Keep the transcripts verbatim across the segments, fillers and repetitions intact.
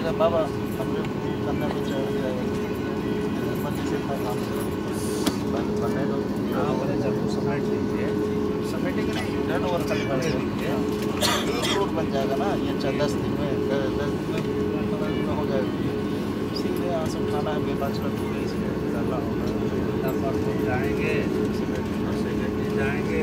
बोलेगा बाबा हमने करने में चढ़ जाएगा बंदे से इतना काम बनने दो। हाँ बोले जब समेट लीजिए, समेटेंगे नहीं, टर्न ओवर खाली कर लीजिए, एक रोड बन जाएगा ना ये अच्छा दस दिन में, दस दिन में पंद्रह दिन में हो जाएगा। इसीलिए यहाँ से उठाना है बेपाच का पूरे, इसलिए करना होगा। परसों जाएंगे, सेकेंड दिन जाएंगे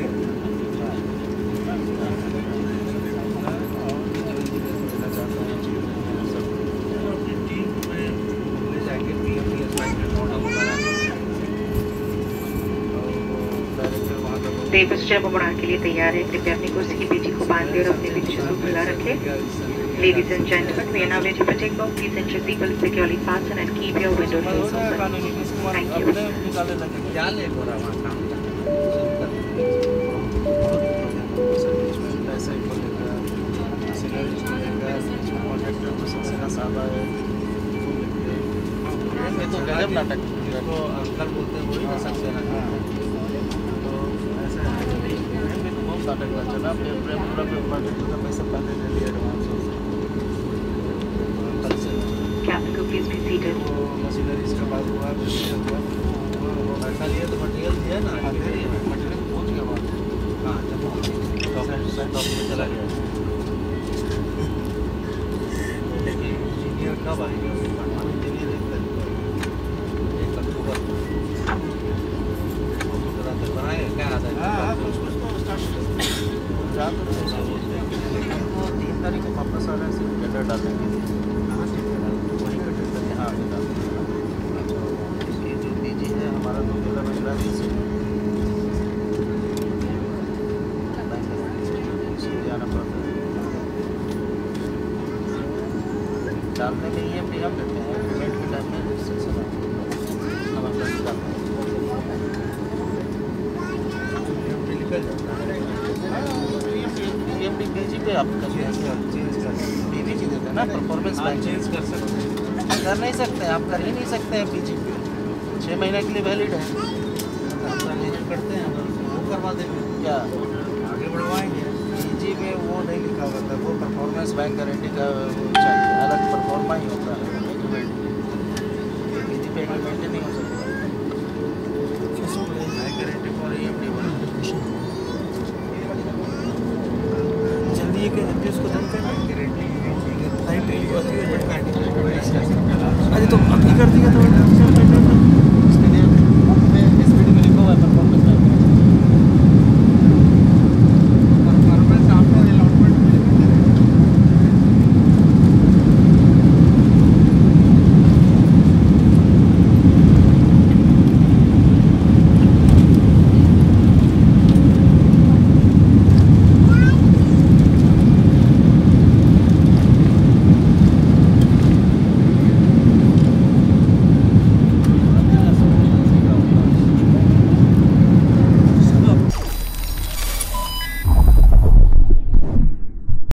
देवस जब मुड़ान के लिए तैयार है, कृपया अपनी कुर्सी की पेटी को बांध दे और अपने पीछे से खुला रखें। Ladies and gentlemen, we are now ready for takeoff. Please ensure seatbelt securely fastened and keep your window shades open. Thank you. क्या ले हो रहा वहाँ काम तो गजब नाटक तो अंकल बोलते हैं वही ना सबसे ना तो ऐसे बहुत नाटक का चला पूरा पूरा का पैसा पहले ले लिया advance Captain, could please be seated. Machineries का बात हुआ हुआ पैसा लिए तो मटेरियल दिया ना, मटेरियल पहुँच गया वहाँ। हाँ जब चला गया इंजीनियर कब आएंगे? इंजीनियर एक अक्टूबर बनाएंगे क्या आता है? हाँ कुछ कुछ तो स्टार्ट तीन तारीख को वापस आ रहे हैं, सिर्फ टेंडर डालेंगे वही का टेंडर यहाँ आगे डालेंगे। इसकी जो निजी है हमारा तो मेला मशरा से आना पड़ता है, डालने में ये भी हम देते हैं पेमेंट के टाइम में सिलसिला नवंबर से डालते हैं निकल जाता है। पी जी पे आप कर चेंज कर पी वी जी देते हैं ना, परफॉर्मेंस बैंक चेंज कर सकते हैं, कर नहीं सकते हैं, आप कर ही नहीं सकते हैं। पी जी पे छः महीने के लिए वैलिड है, करते हैं वो करवा देंगे, क्या आगे बढ़वाएंगे। पी जी में वो नहीं लिखा होता है, वो परफॉर्मेंस बैंक गारंटी का वो चाहिए, अलग परफॉर्मा ही होता है एग्रीमेंट, पी जी पे एग्रीमेंट नहीं हो सकता। Guarantee for E M D जल्दी ये जल्दी उसको दम करना, गारंटी